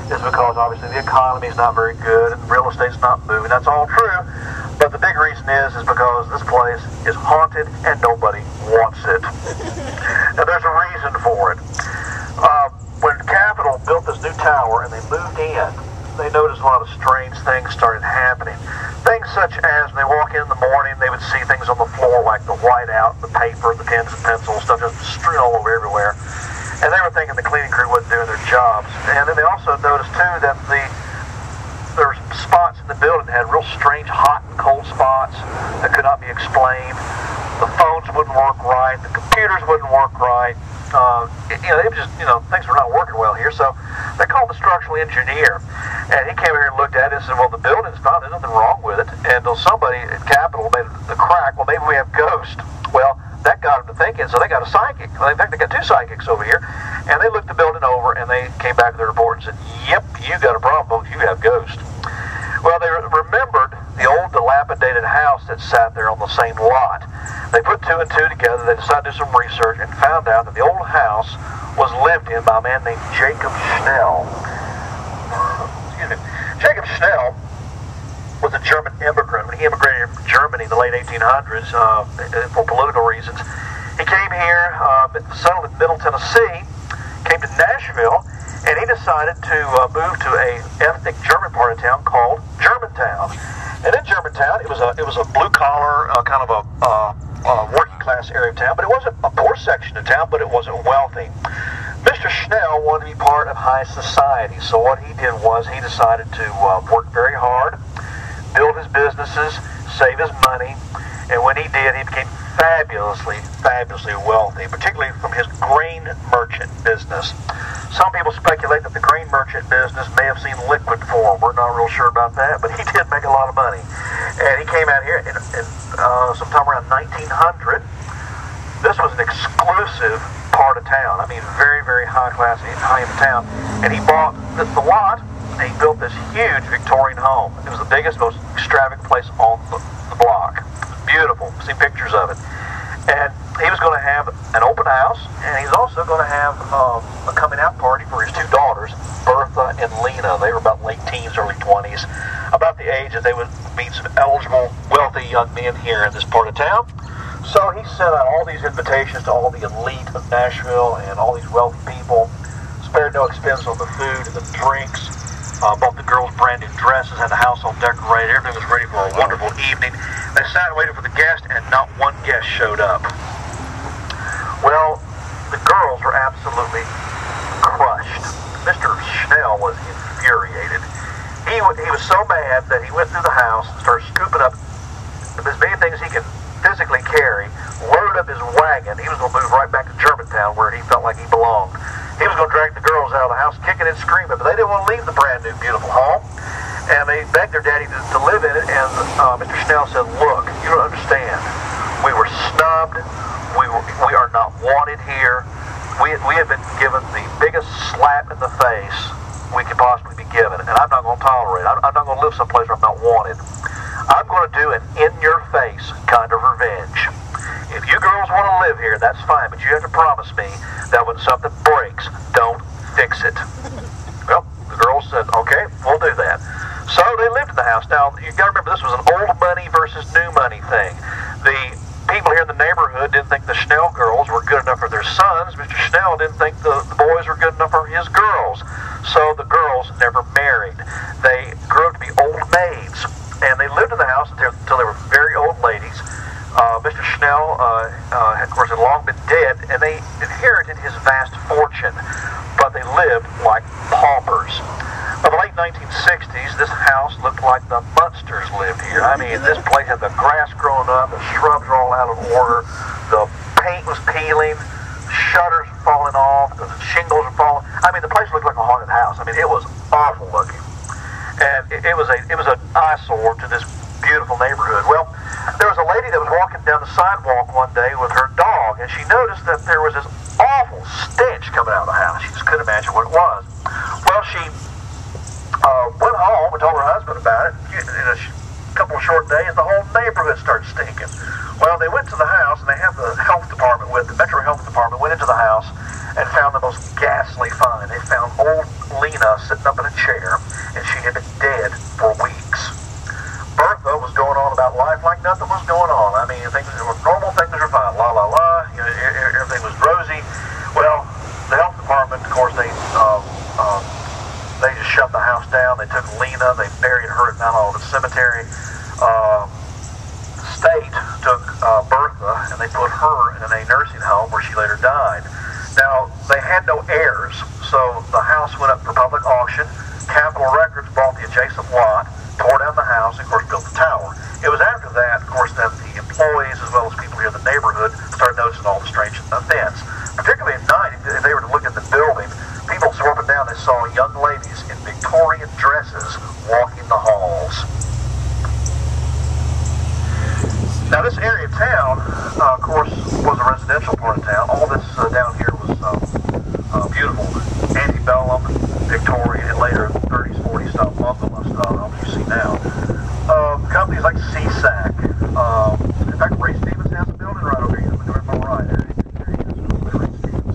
is because obviously the economy is not very good and real estate's not moving. That's all true. But the big reason is because this place is haunted and nobody wants it. Now there's a reason for it. When Capitol built this new tower and they moved in, they noticed a lot of strange things started happening. Things such as when they walk in the morning, they would see things on the floor like the whiteout, the paper, the pens and pencils, stuff just strewn all over everywhere. And they were thinking the cleaning crew wasn't doing their jobs. And then they also noticed, too, that there were spots in the building that had real strange hot and cold spots that could not be explained. The phones wouldn't work right. The computers wouldn't work right. They were just, things were not working well here. So they called the structural engineer. And he came here and looked at it and said, well, the building's fine. There's nothing wrong with it. And somebody at Capitol made the crack. Well, maybe we have ghosts. Well, that got them to thinking, so they got a psychic. In fact, they got two psychics over here. And they looked the building over, and they came back with their report and said, yep, you got a problem, folks. You have ghosts. Well, they remembered the old dilapidated house that sat there on the same lot. They put two and two together. They decided to do some research and found out that the old house was lived in by a man named Jacob Schnell. Jacob Schnell was a German immigrant. When he immigrated from Germany in the late 1800s for political reasons, he came here, settled in Middle Tennessee, came to Nashville, and he decided to move to a ethnic German part of town called Germantown. And in Germantown, it was a blue collar kind of a working class area of town, but it wasn't a poor section of town, but it wasn't wealthy. Mr. Schnell wanted to be part of high society, so what he did was he decided to work very hard, build his businesses, save his money, and when he did, he became fabulously wealthy, particularly from his grain merchant business. Some people speculate that the grain merchant business may have seen liquid form. We're not real sure about that, but he did make a lot of money. And he came out here in sometime around 1900. This was an exclusive part of town. I mean, very, very high class, high-end town. And he bought the lot, and he built this huge Victorian home. It was the biggest, most extravagant place on the block. Beautiful. See pictures of it. And he was going to have an open house, and he's also going to have a coming-out party for his two daughters, Bertha and Lena. They were about late teens, early 20s, about the age that they would meet some eligible, wealthy young men here in this part of town. So he sent out all these invitations to all the elite of Nashville and all these wealthy people, spared no expense on the food and the drinks, bought the girls brand new dresses, had the house all decorated, everything was ready for a wonderful evening. They sat and waited for the guest, and not one guest showed up. Well, the girls were absolutely crushed. Mr. Schnell was infuriated. He was so mad that he went through the house, started scooping up as many things he could physically carry, loaded up his wagon. He was going to move right back to Germantown where he felt like he belonged. He was going to drag the girls out of the house kicking and screaming, but they didn't want to leave the brand new beautiful home. And they begged their daddy to live in it, and Mr. Schnell said, look, you don't understand. We were snubbed. We are not wanted here. We have been given the biggest slap in the face we could possibly be given, and I'm not going to tolerate it. I'm not going to live someplace where I'm not wanted. I'm going to do an in-your-face kind of revenge. If you girls want to live here, that's fine, but you have to promise me that when something breaks, don't fix it. Well, the girls said, okay, we'll do that. So they lived in the house. Now, you got to remember, this was an old money versus new money thing. The people here in the neighborhood didn't think the Schnell girls were good enough for their sons. Mr. Schnell didn't think the boys were good enough for his girls. So the girls never married. They grew up to be old maids, and they lived in the house until they were very old ladies. Mr. Schnell, of course, had long been dead, and they inherited his vast fortune, but they lived like paupers. By the late 1960s, this house looked like the Munsters lived here. I mean, this place had the grass growing up, the shrubs were all out of order, the paint was peeling, shutters were falling off, the shingles were falling. I mean, the place looked like a haunted house. I mean, it was awful looking. And it was an eyesore to this beautiful neighborhood. Well, there was a lady that was walking down the sidewalk one day with her dog, and she noticed that there was this awful stench coming out of the house. She just couldn't imagine what it was. Well, she went home and told her husband about it. In a couple of short days, the whole neighborhood started stinking. Well, they went to the house, and they have the health department with the Metro Health Department, went into the house and found the most ghastly find. They found old Lena sitting up in a chair chair, and she had been dead for weeks. Bertha was going on about life like nothing was going on. I mean, things were normal, things were fine. La la la, you know, everything was rosy. Well, the health department, of course, they just shut the house down. They took Lena, they buried her at Mount Olivet Cemetery. The state took Bertha and they put her in a nursing home where she later died. Now, they had no heirs, so the house went up for public auction. Capitol Records bought the adjacent lot, tore down the house, and of course built the tower. It was after that, of course, that the employees as well as people here in the neighborhood started noticing all the strange events. Particularly at night, if they were to look at the building, people swore up and down they saw young ladies in Victorian dresses walking the halls. Now this area of town, of course, was a residential part of town. All this down here was beautiful antebellum, Victorian, and later 30s, 40s style bungalow style homes you see now. Companies like CSAC, in fact, Ray Stevens has a building right over here. Look on my right. There he is, Ray Stevens.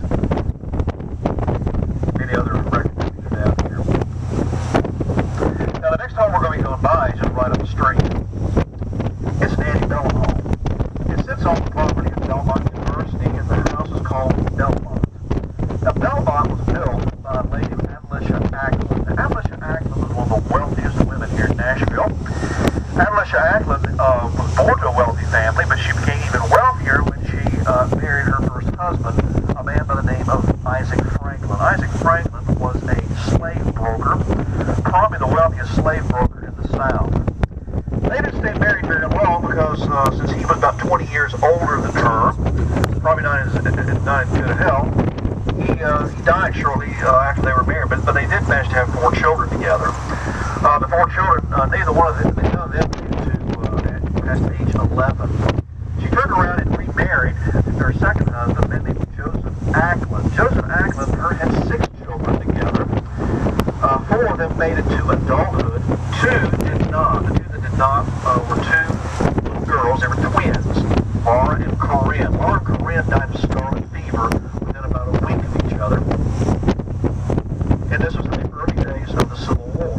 Many other record companies down here. Now the next home we're going to be going by is just right up the street. It's an antebellum home. It sits on the property of Belmont University, and the house is called Belmont. Now, Belmont was built by a lady, Adelicia Ackland. Now, Adelicia Ackland was one of the wealthiest women here in Nashville. Adelicia Ackland was born to a wealthy family, but she became even wealthier when she married her first husband, a man by the name of Isaac Franklin. Isaac Franklin was a slave broker, probably the wealthiest slave broker in the South. They didn't stay married very long because since he was about 20 years older than her, probably not in good health, he died shortly after they were married, but they did manage to have 4 children together. The 4 children, neither one of them, none of them came to past age 11. She turned around and remarried her second husband, a man named Joseph Ackland. Joseph Ackland and her had 6 children together. 4 of them made it to adulthood. 2 did not. The 2 that did not were 2 little girls. They were twins, Laura and Corinne. Laura and Corinne died of scarlet fever within about a week of each other. And this was in the early days of the Civil War.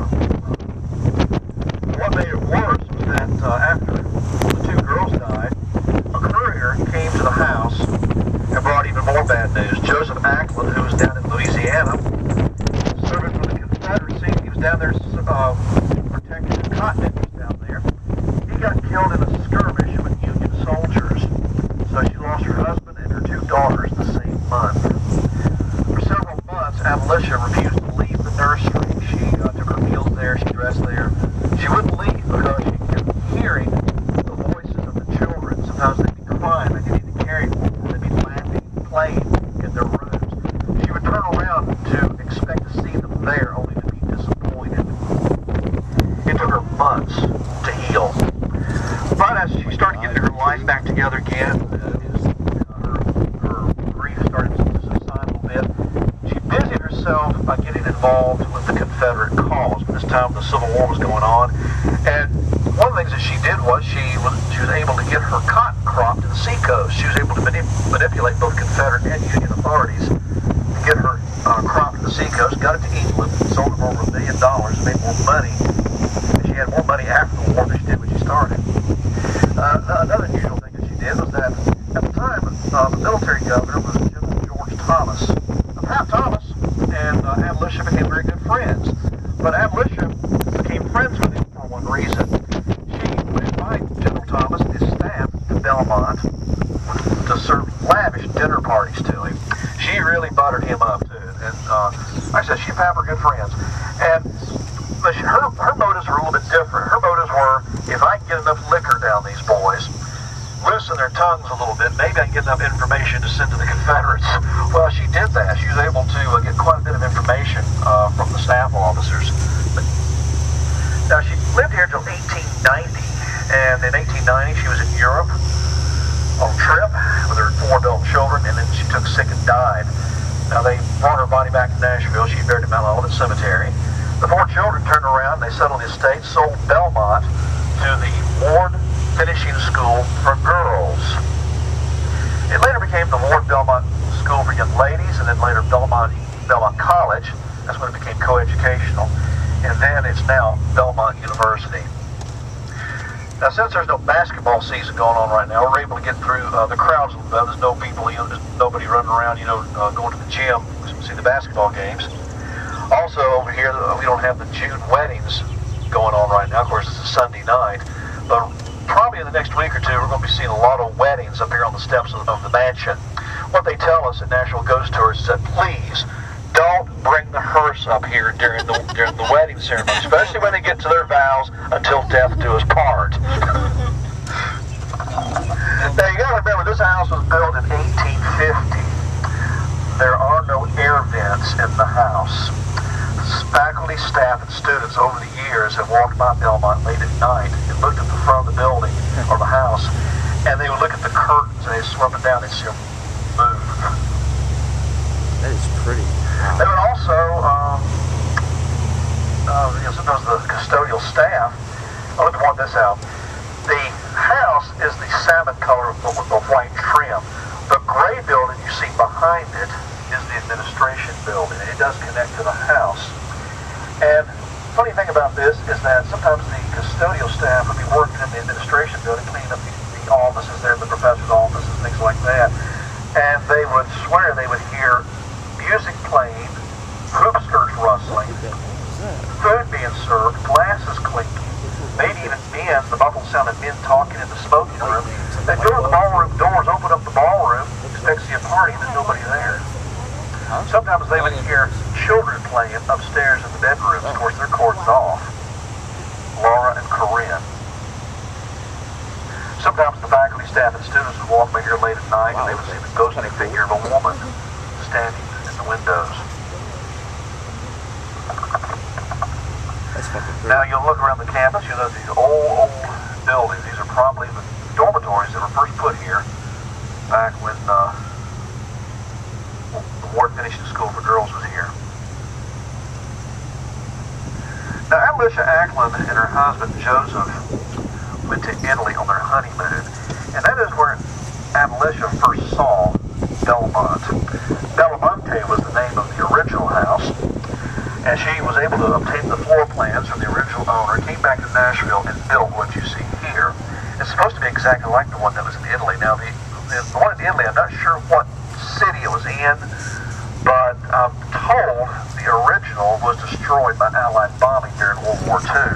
What made it worse was that after the 2 girls died, a courier came to the house and brought even more bad news. Joseph Ackland, who was down in Louisiana, serving for the Confederacy, he was down there protecting the cotton interests down there. He got killed in a skirmish with Union soldiers. So she lost her husband and her 2 daughters the same month. For several months, Adelicia refused to leave the nursery. She took her meals there, she dressed there. She wouldn't leave because she kept hearing the voices of the children. Sometimes they'd be crying, they'd be carried, they'd be laughing, playing in their rooms. She would turn around to expect to see them there, only to be disappointed. It took her months to heal. But as she started getting her life back together again, her grief started to subside a little bit. She busied herself by getting involved with the Confederate cause. This time the Civil War was going on, and one of the things that she did was she was able to get her cotton crop to the seacoast. She was able to manipulate both Confederate and Union authorities to get her crop to the seacoast, got it to England, sold it for over $1 million, and made more money. She had more money after the war than she did when she started. Another unusual thing that she did was that at the time, the military governor was General George Thomas. Pat Thomas and Adelicia became very good friends. But Adelicia became friends with him for one reason. She would invite General Thomas and his staff to Belmont to serve lavish dinner parties to him. She really buttered him up too. And like I said, she and Pat were good friends. And her motives were a little bit different. Her motives were, if I can get enough liquor down these boys, loosen their tongues a little bit, maybe I can get enough information to send to the Confederates. Well, she did that. She was able to get quite a bit of information from the staff officers. Now, she lived here until 1890, and in 1890 she was in Europe on a trip with her 4 adult children, and then she took sick and died. Now, they brought her body back to Nashville. She buried in Mount Olivet Cemetery. The 4 children turned around, they settled the estate, sold Belmont to the Ward Finishing School for Girls. It later became the Ward Belmont School for Young Ladies, and then later Belmont College. That's when it became coeducational. and then it's now Belmont University. Now, since there's no basketball season going on right now, we're able to get through the crowds a little bit. There's no people, there's nobody running around, going to the gym to see the basketball games. Also, over here, we don't have the June weddings going on right now. Of course, it's a Sunday night, but probably in the next week or two, we're going to be seeing a lot of weddings up here on the steps of the mansion. What they tell us at National Ghost Tours is that please don't bring the hearse up here during the wedding ceremony, especially when they get to their vows until death do us part. Now you got to remember, this house was built in 1850. There are no air vents in the house. Faculty, staff, and students over the years have walked by Belmont late at night and looked at the front of the building or the house, and they would look at the curtains and they'd swim it down and see them move. That is pretty. Wow. They would also, sometimes the custodial staff, let me point this out. The house is the salmon color with the white trim. The gray building you see behind it is the administration building, and it does connect to the house. And funny thing about this is that sometimes the custodial staff would be working in the administration building, cleaning up the offices there, the professor's offices, things like that. And they would swear they would hear music playing, hoop skirts rustling, food being served, glasses clinking, maybe even men, the muffled sound of men talking in the smoking room. They'd go to the ballroom doors, open up the ballroom, expect to see a party, and there's nobody there. Sometimes they would hear children playing upstairs in the bedrooms. Of course, they're cordoned off. Laura and Corinne. Sometimes the faculty, staff, and students would walk by here late at night, and they would see the ghostly figure of a woman standing in the windows. That's fucking cool. Now you'll look around the campus, you'll know these old buildings. These are probably the dormitories that were first put here back when the Ward Finishing School for Girls was here. Now, Alicia Acklin and her husband Joseph went to Italy on their honeymoon, and that is where Alicia first saw Belmont. Belamonte was the name of the original house, and she was able to obtain the floor plans from the original owner, came back to Nashville, and built what you see here. It's supposed to be exactly like the one that was in Italy. Now, the one in Italy, I'm not sure what city it was in, but I'm told the original was destroyed by Allied bombing during World War II.